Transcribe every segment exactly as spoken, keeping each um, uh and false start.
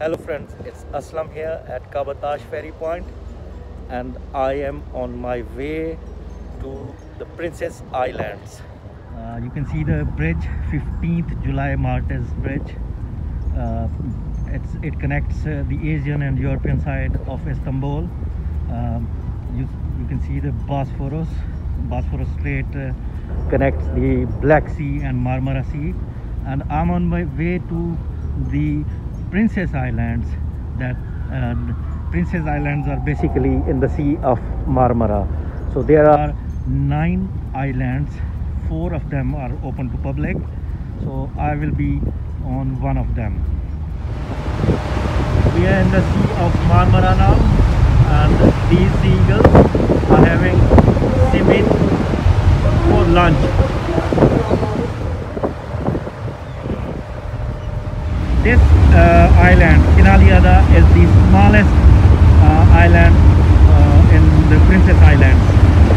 Hello friends, it's Aslam here at Kabatash Ferry Point, and I am on my way to the Princess Islands. Uh, you can see the bridge, fifteenth July Martyrs Bridge. Uh, it's, it connects uh, the Asian and European side of Istanbul. Um, you, you can see the Bosphorus. Bosphorus Strait uh, connects the Black Sea and Marmara Sea, and I'm on my way to the Princess Islands. That uh, Princess Islands are basically in the Sea of Marmara. So there are nine islands, four of them are open to public, so I will be on one of them. We are in the Sea of Marmara now, and these seagulls are having simit for lunch. This uh, island, Finaliada, is the smallest uh, island uh, in the Princess Islands.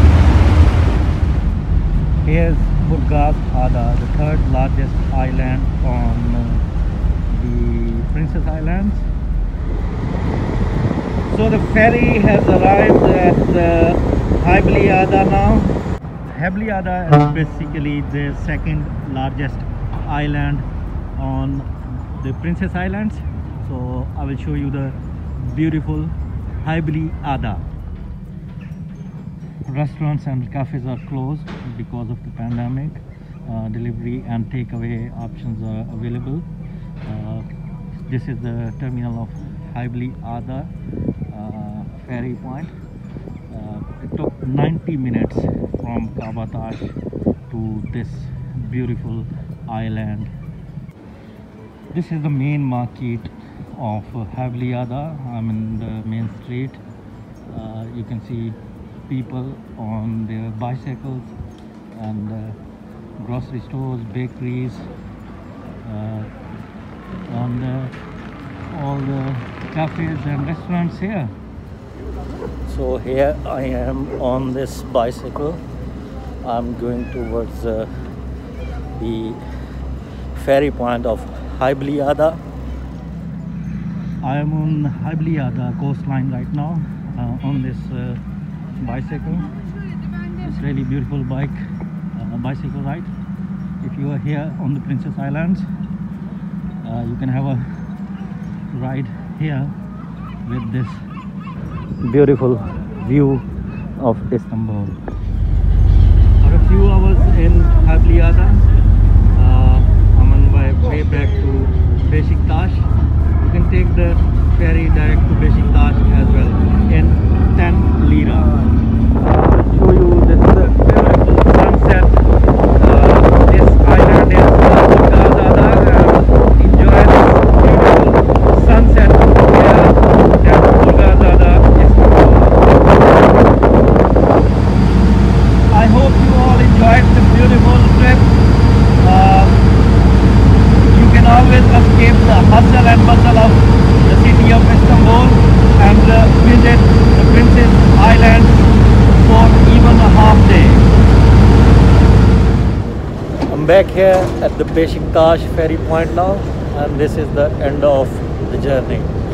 Here's Burgaz Ada, the third largest island on uh, the Princess Islands. So the ferry has arrived at uh, Habli Ada now. Habli Ada is basically the second largest island on the Princess Islands. So I will show you the beautiful Habli Ada. Restaurants and cafes are closed because of the pandemic. Uh, delivery and takeaway options are available. Uh, this is the terminal of Habli Ada uh, ferry point. Uh, it took ninety minutes from Kabatash to this beautiful island. This is the main market of Habli Ada. I'm in the main street. Uh, you can see people on their bicycles and uh, grocery stores, bakeries, uh, and uh, all the cafes and restaurants here. So here I am on this bicycle. I'm going towards uh, the ferry point of Habli Ada. I am on Habli Ada coastline right now uh, on this uh, bicycle. It's really beautiful bike, uh, bicycle ride. If you are here on the Princess Islands, uh, you can have a ride here with this beautiful view of Istanbul. For a few hours in Habli Ada, uh, I'm on my way back to Beşiktaş. You can take the ferry direct to Beşiktaş as well in ten lira. I'll show you this uh, beautiful sunset. Uh, this island is Burgaz Ada. Uh, enjoy this beautiful sunset here at Burgaz Ada, Istanbul. I hope you all enjoyed the beautiful trip. Uh, you can always escape the hustle and bustle of the city of Istanbul and uh, visit the Princess Islands for even a half day. I'm back here at the Beşiktaş ferry point now, and this is the end of the journey.